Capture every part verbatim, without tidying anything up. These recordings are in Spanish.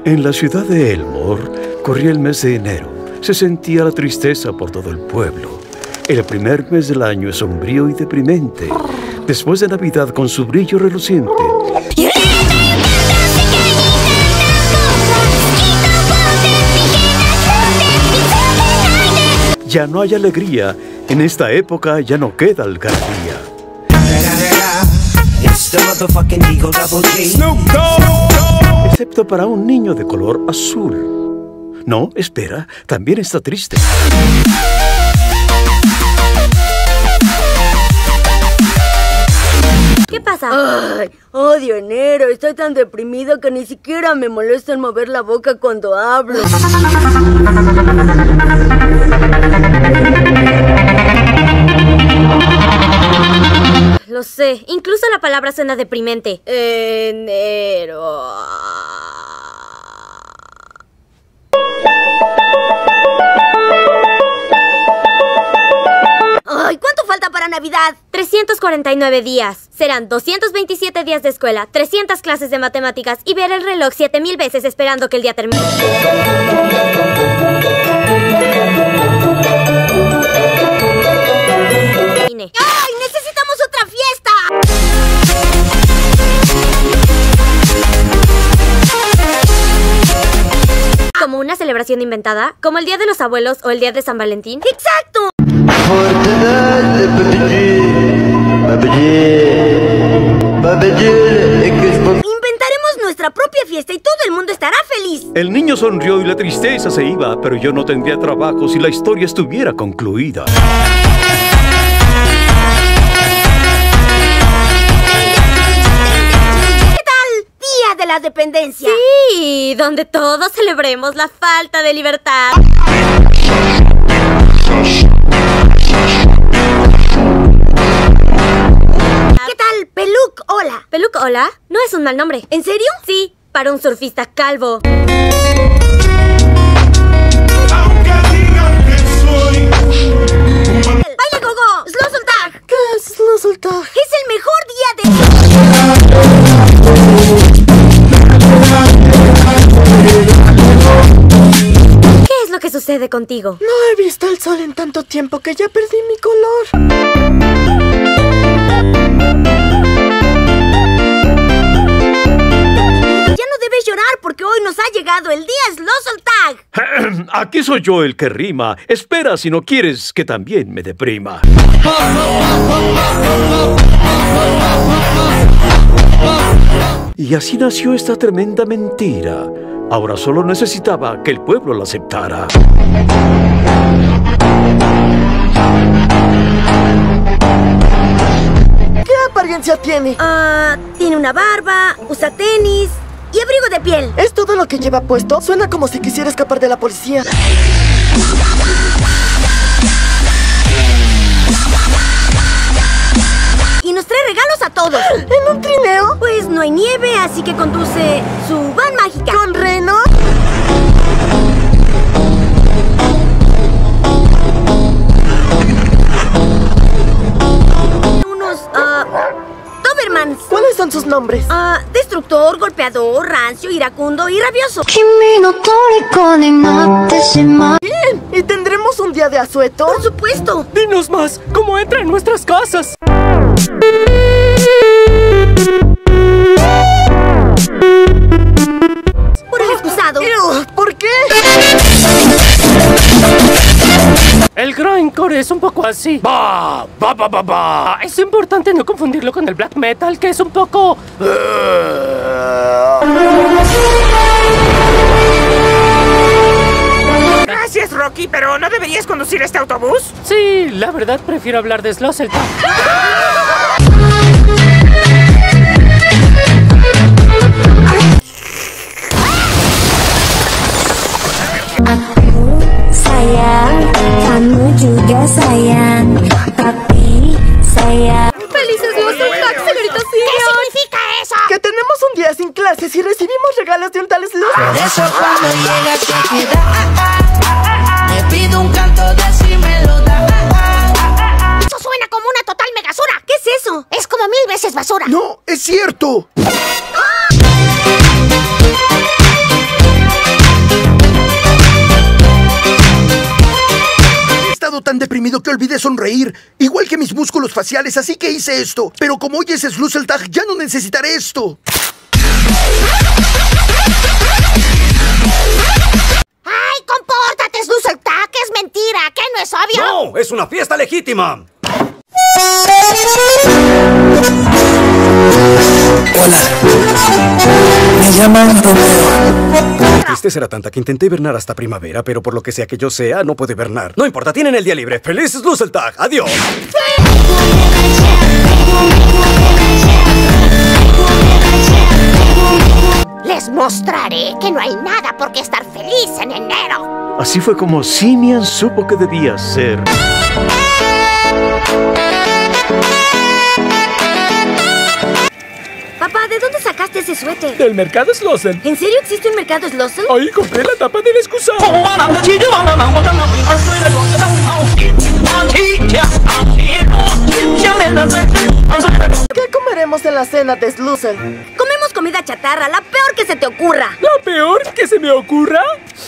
En la ciudad de Elmore corría el mes de enero. Se sentía la tristeza por todo el pueblo. El primer mes del año es sombrío y deprimente. Después de Navidad con su brillo reluciente. Ya no hay alegría. En esta época ya no queda algarabía. Excepto para un niño de color azul. No, espera, también está triste. ¿Qué pasa? Ay, odio enero. Estoy tan deprimido que ni siquiera me molesta en mover la boca cuando hablo. Lo sé, incluso la palabra suena deprimente. Enero. Ay, ¿cuánto falta para Navidad? trescientos cuarenta y nueve días. Serán doscientos veintisiete días de escuela, trescientas clases de matemáticas y ver el reloj siete mil veces esperando que el día termine. ¡Ay, necesitamos otra fiesta! ¿Como una celebración inventada? ¿Como el Día de los Abuelos o el Día de San Valentín? ¡Exacto! Inventaremos nuestra propia fiesta y todo el mundo estará feliz. El niño sonrió y la tristeza se iba, pero yo no tendría trabajo si la historia estuviera concluida. De la dependencia. Sí, donde todos celebremos la falta de libertad. ¿Qué tal? Peluc, hola. Peluc, hola. No es un mal nombre. ¿En serio? Sí, para un surfista calvo. ¡Baile gogo! ¡Slozzle-Tag! ¿Qué es Slozzle-Tag? Es el mejor día de... ¿Qué es lo que sucede contigo? No he visto el sol en tanto tiempo que ya perdí mi color. Ya no debes llorar porque hoy nos ha llegado el día Slozzle-Tag. Aquí soy yo el que rima. Espera si no quieres que también me deprima. Y así nació esta tremenda mentira. Ahora solo necesitaba que el pueblo la aceptara. ¿Qué apariencia tiene? Ah, tiene una barba, usa tenis y abrigo de piel. ¿Es todo lo que lleva puesto? Suena como si quisiera escapar de la policía. Y nos trae regalos a todos. ¿En un trineo? Pues no hay nieve, así que conduce su van mágica. ¿Con reno? Unos, ah, Dobermans. ¿Cuáles son sus nombres? Ah, destructor, golpeador, rancio, iracundo y rabioso. Bien, ¿y tendremos un día de asueto? Por supuesto. ¡Dinos más! ¿Cómo entra en nuestras casas? Por el excusado. ¿Por qué? El grindcore es un poco así. ¡Bah! ¡Bah, bah, bah, bah! Es importante no confundirlo con el black metal, que es un poco... Gracias, Rocky, pero ¿no deberías conducir este autobús? Sí, la verdad prefiero hablar de Slozzle-Tag. Sayang, kamu juga sayang, tapi sayang. ¡Felices Slozzle-Tag, señorita Simeon! ¿Qué significa eso? Que tenemos un día sin clases y recibimos regalos de un tal Slozzle. Por eso cuando llega te queda, me pido un canto de si me lo da. Eso suena como una total megasura. ¿Qué es eso? Es como mil veces basura. ¡No, es cierto! tan deprimido que olvidé sonreír, igual que mis músculos faciales, así que hice esto. Pero como hoy es Sluzeltag, ya no necesitaré esto. ¡Ay, compórtate, Sluzeltag! ¡Es mentira! ¿Qué no es obvio? ¡No! ¡Es una fiesta legítima! Hola, me llaman Romeo. La tristeza era tanta que intenté hibernar hasta primavera, pero por lo que sea que yo sea, no puedo hibernar. No importa, tienen el día libre. ¡Feliz Sluzeltag! ¡Adiós! Les mostraré que no hay nada por qué estar feliz en enero. Así fue como Simian supo que debía ser. Papá, ¿de dónde sacaste ese suéter? Del mercado Slösel. ¿En serio existe un mercado Slösel? Ahí compré la tapa del excusado. ¿Qué comeremos en la cena de Slösel? Comemos comida chatarra, la peor que se te ocurra. ¿La peor que se me ocurra?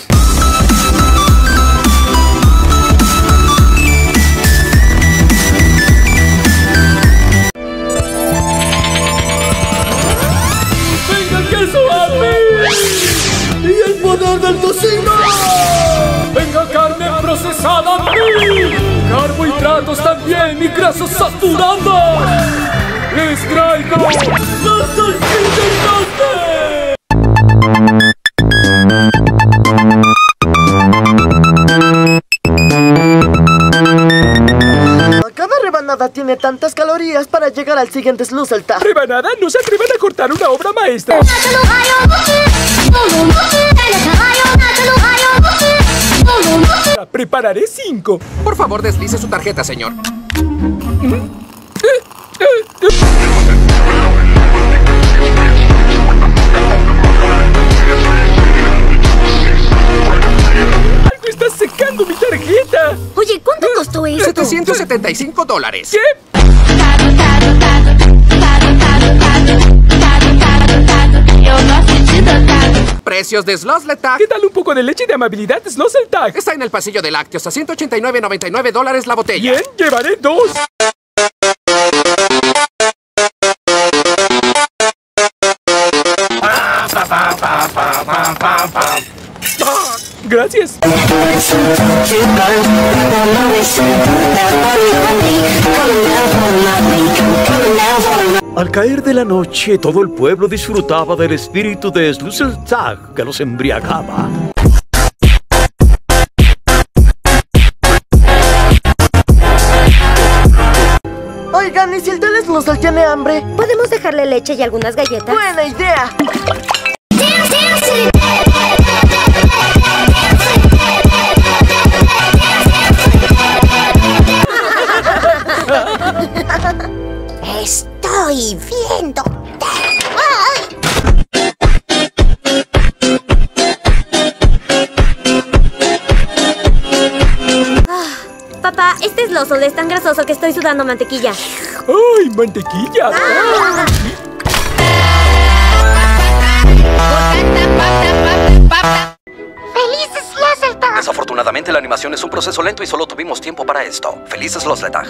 ¡Y el poder del tocino! ¡Venga carne procesada a mí! ¡Carbohidratos también y grasas saturadas! ¡Les traigo las salchichas grande! Cada rebanada tiene tantas calorías para llegar al siguiente Sluzeltag. ¿Rebanada? No se atrevan a cortar una obra maestra. Prepararé cinco. Por favor, deslice su tarjeta, señor. ¡Algo está secando mi tarjeta! Oye, ¿cuánto costó eso? setecientos setenta y cinco dólares. ¿Qué? Precios de Sluzeltag. ¿Qué tal un poco de leche de amabilidad Sluzeltag? Está en el pasillo de lácteos a ciento ochenta y nueve noventa y nueve dólares la botella. Bien, llevaré dos. Gracias. Al caer de la noche, todo el pueblo disfrutaba del espíritu de Sluzeltag que los embriagaba. Oigan, ¿y si el tal Sluzel tiene hambre? ¿Podemos dejarle leche y algunas galletas? ¡Buena idea! Estoy viendo. Ah, papá, este Sluzel es tan grasoso que estoy sudando mantequilla. ¡Ay, mantequilla! Ah. ¡Feliz Sluzeltag! Desafortunadamente, la animación es un proceso lento y solo tuvimos tiempo para esto. ¡Feliz Sluzeltag!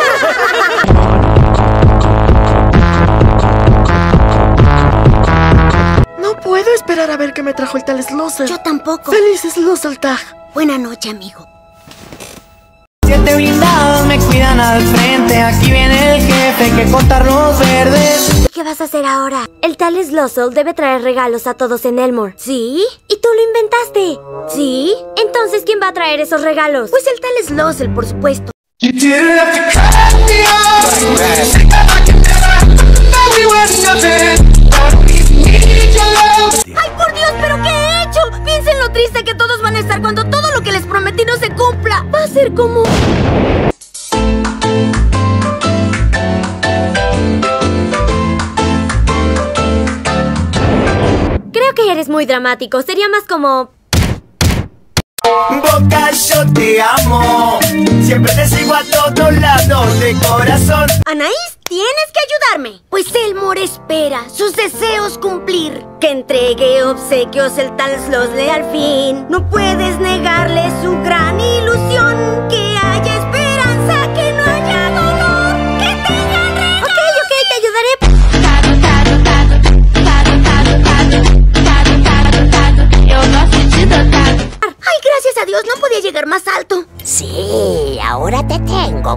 No puedo esperar a ver qué me trajo el tal Sluzel. Yo tampoco. ¡Feliz Sluzeltag! Buena noche, amigo. Siete blindados me cuidan al frente. Aquí viene el jefe que cortar los verdes. ¿Qué vas a hacer ahora? El tal Sluzel debe traer regalos a todos en Elmore. ¿Sí? ¿Y tú lo inventaste? ¿Sí? Entonces, ¿quién va a traer esos regalos? Pues el tal Sluzel, por supuesto. ¡Ay, por Dios! ¿Pero qué he hecho? Piensen lo triste que todos van a estar cuando todo lo que les prometí no se cumpla. Va a ser como... Creo que eres muy dramático. Sería más como... Boca, yo te amo. Siempre te sigo a todos lados de corazón. Anaís, tienes que ayudarme. Pues Elmore espera sus deseos cumplir. Que entregue obsequios el tal Sluzel al fin. No puedes negarle su gran ilusión que haya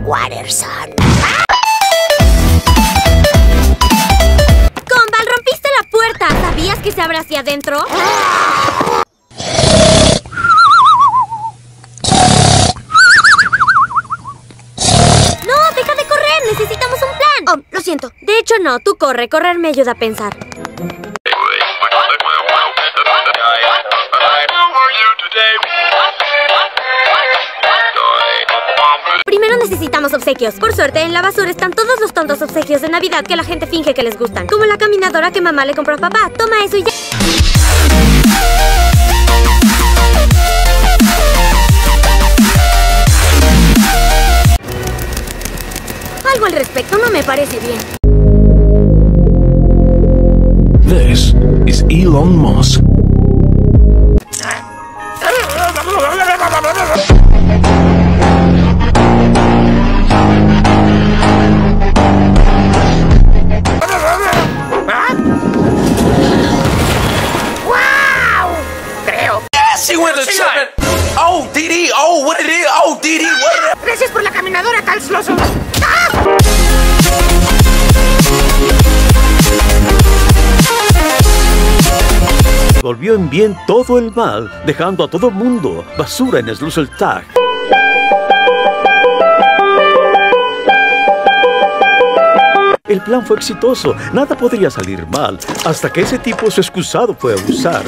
Watterson. Gumball, rompiste la puerta. ¿Sabías que se abre hacia adentro? ¡No! ¡Deja de correr! ¡Necesitamos un plan! Oh, lo siento. De hecho, no. Tú corre. Correr me ayuda a pensar. Primero necesitamos obsequios. Por suerte, en la basura están todos los tontos obsequios de Navidad que la gente finge que les gustan. Como la caminadora que mamá le compró a papá. Toma eso y ya. Algo al respecto no me parece bien. This is Elon Musk. Oh, Didi, oh, what it is, oh, Didi, what it is. Gracias por la caminadora, Tal Sloso. ¡Ah! Volvió en bien todo el mal, dejando a todo mundo basura en Sluzeltag. El plan fue exitoso, nada podría salir mal, hasta que ese tipo su excusado fue a abusar.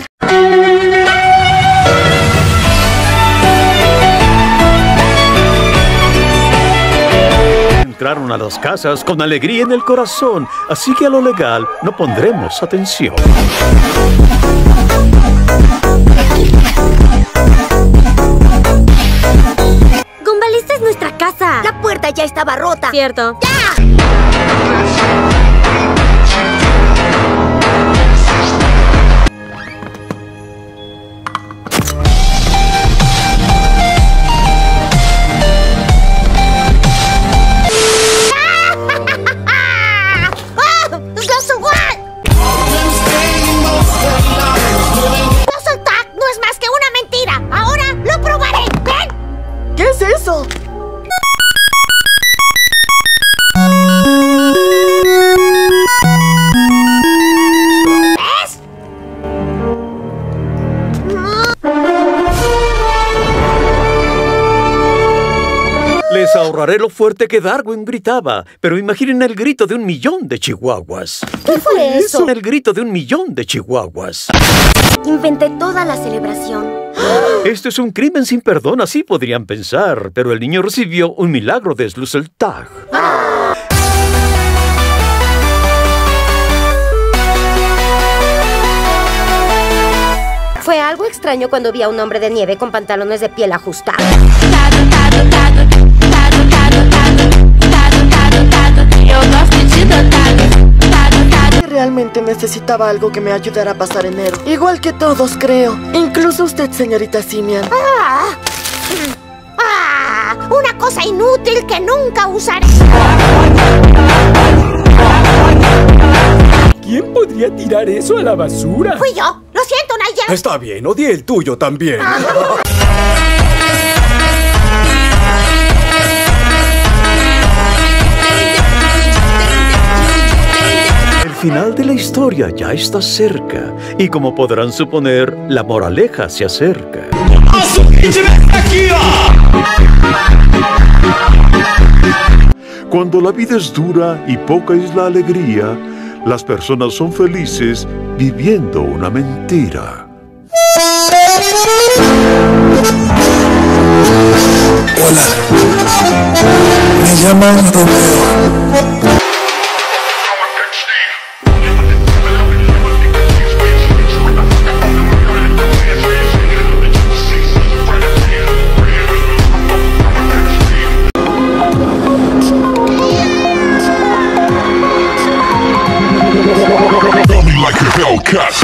Entraron a las casas con alegría en el corazón, así que a lo legal no pondremos atención. Gumball, esta es nuestra casa. La puerta ya estaba rota. Cierto. ¡Ya! Les ahorraré lo fuerte que Darwin gritaba, pero imaginen el grito de un millón de chihuahuas. ¿Qué fue eso? El grito de un millón de chihuahuas. Inventé toda la celebración. Esto es un crimen sin perdón, así podrían pensar, pero el niño recibió un milagro de Sluzeltag. Fue algo extraño cuando vi a un hombre de nieve con pantalones de piel ajustados. Realmente necesitaba algo que me ayudara a pasar enero. Igual que todos, creo. Incluso usted, señorita Simian. Ah, ah, una cosa inútil que nunca usaré. ¿Quién podría tirar eso a la basura? Fui yo. Lo siento, Naya. Está bien, odié el tuyo también. El final de la historia ya está cerca, y como podrán suponer, la moraleja se acerca. Cuando la vida es dura y poca es la alegría, las personas son felices viviendo una mentira. Hola, me llaman Romeo. Like a Hellcat.